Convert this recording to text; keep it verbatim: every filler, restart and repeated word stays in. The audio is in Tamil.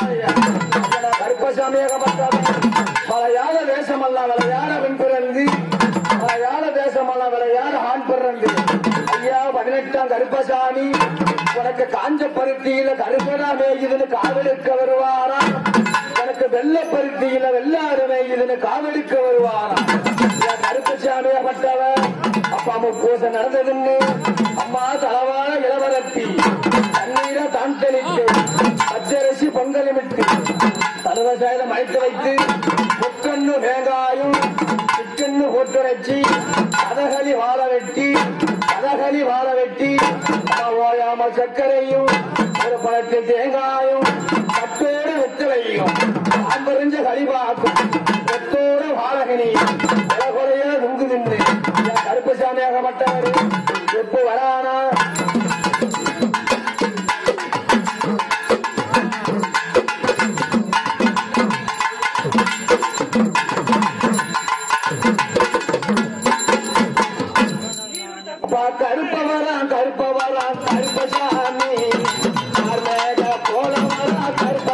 கருப்பசாமியாகப்பட்டவன் மலையாள தேசமெல்லாம் விளையாட பெண் பிறந்து மலையாள தேசமெல்லாம் விளையாட ஆண் பிறந்து ஐயா பதினெட்டாம் கருப்பசாமி உனக்கு காஞ்ச பருத்தியில கருப்பனா மேயுதுன்னு காவலுக்க வருவாரா உனக்கு வெள்ள பருத்தியில வெள்ளாறு மேயுதுன்னு காவலுக்க வருவாரா கருப்பசாமியாகப்பட்டவன் அப்பா முப்பூசம் நடந்ததுன்னு அம்மா தளவான இளவரப்பி தண்ணீரை தான் தெளித்து பச்சரிசி பொங்கலிமிட்டு சர்வசாயம் அழைத்து வைத்து முக்கண்ணு வெங்காயம் சிக்கன்னு போட்டுரைச்சி கதகளி வாழ வெட்டி கதகளி வாழ வெட்டி ஓயாம சர்க்கரையும் ஒரு பழத்தில் தேங்காயும் கட்டோடு வெத்தலையும் அம்பறிஞ்ச கழிவாக்கும் வெத்தோடு வாழகினியும் கொலைய நுங்கு நின்று கருப்பசாமியாகப்பட்டவர் எப்போ வரானா கருப்பவரான் கருப்பவரான் கருப்பசாமி போல வரா கருப்ப